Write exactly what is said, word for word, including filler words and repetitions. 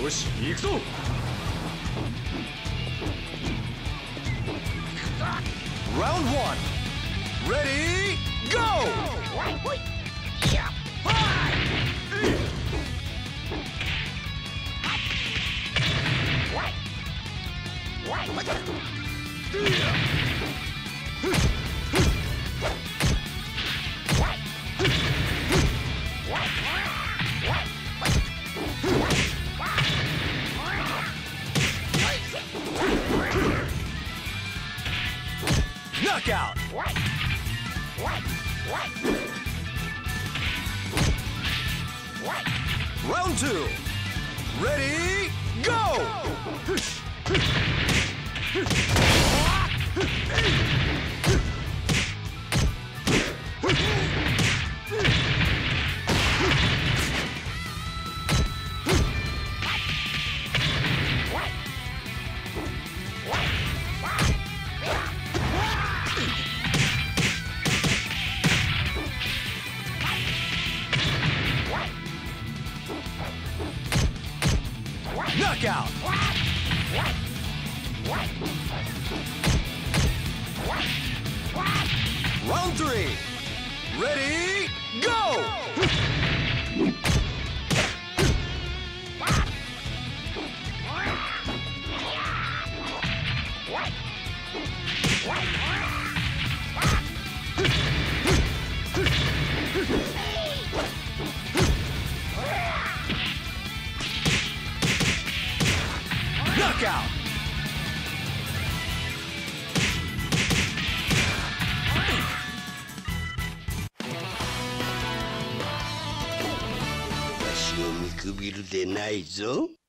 よし行くぞ。 Round one. Ready, go! Knockout! Round two. Ready, go! Knockout! Round three. Ready, go! Knockout! Washiを見くびるでないぞ。